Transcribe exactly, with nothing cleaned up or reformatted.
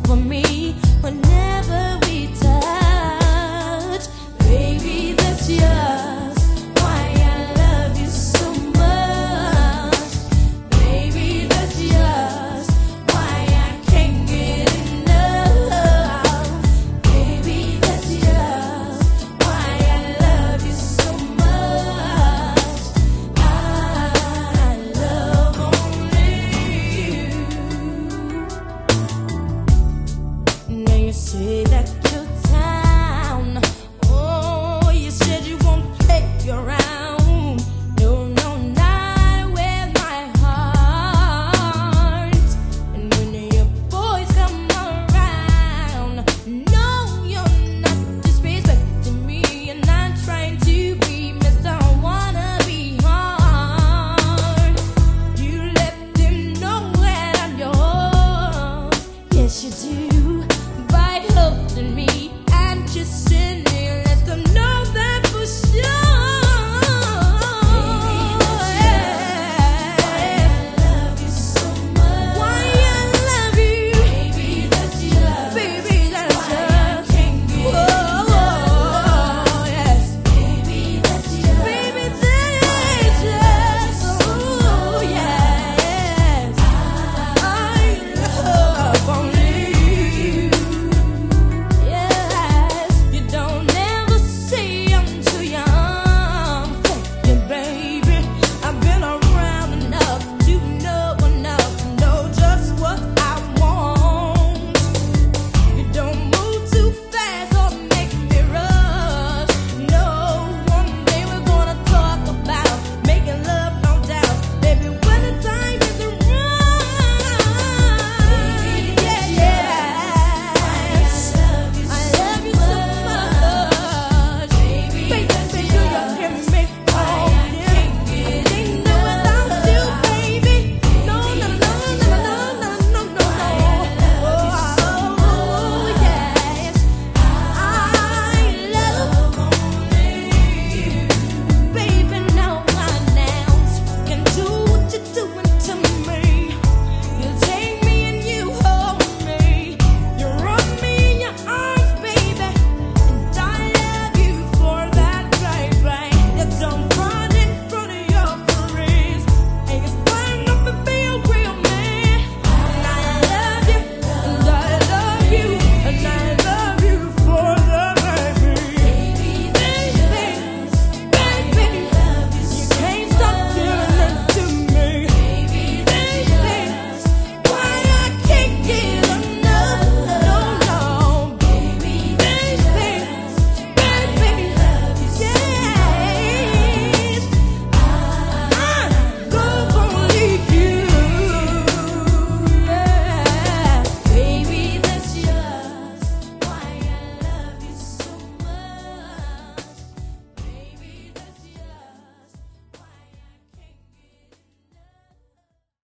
for me whenever we touch. Baby, that's just why I love you so much. Baby, that's just why I can't get enough. Baby, that's just why I love you so much. I love only you. Now you say that you're down. Oh, you said you won't play around. No, no, not with my heart. And when your boys come around, no, you're not disrespecting me. You're not trying to be Mister Wanna-Be hard. You let them know that I'm yours. Yes, you do. By holding me and kissing me, let them know